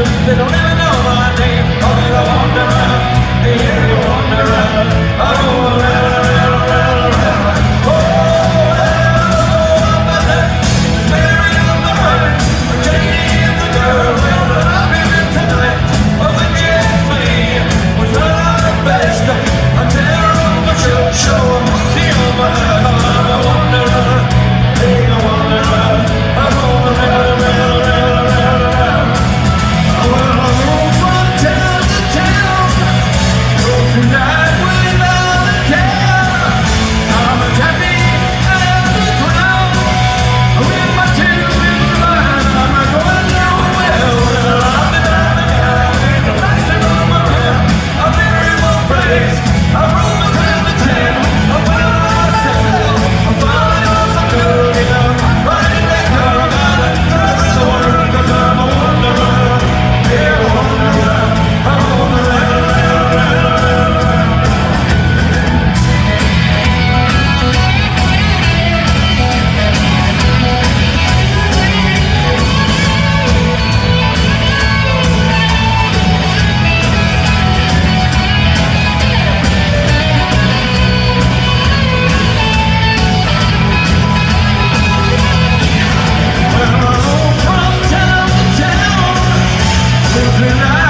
They don't ever know my name. Oh, they wander around. They hear you wander around. I go around, around, around, around. Oh, my neck, Mary on the run. Janie is the girl. Well, I'll be with tonight. Oh, the chance me was not the best. I tell her on my show 'em. See on my heart, I wander around. They go wander around. I go around, around, around, around, around. Well, I roam from town to town. Tonight without a care, I'm as happy as a clown. With my tears in line, I'm not going nowhere. Well, I'll be down the alley, relaxing on my hair. I'm in one place, I roam around the town. I found myself, I'm falling off some good, you know. Riding that car, I gotta travel the world, 'cause I'm a wanderer. Yeah, a wanderer, I'm a wanderer. Well, I roam from town to town. Tonight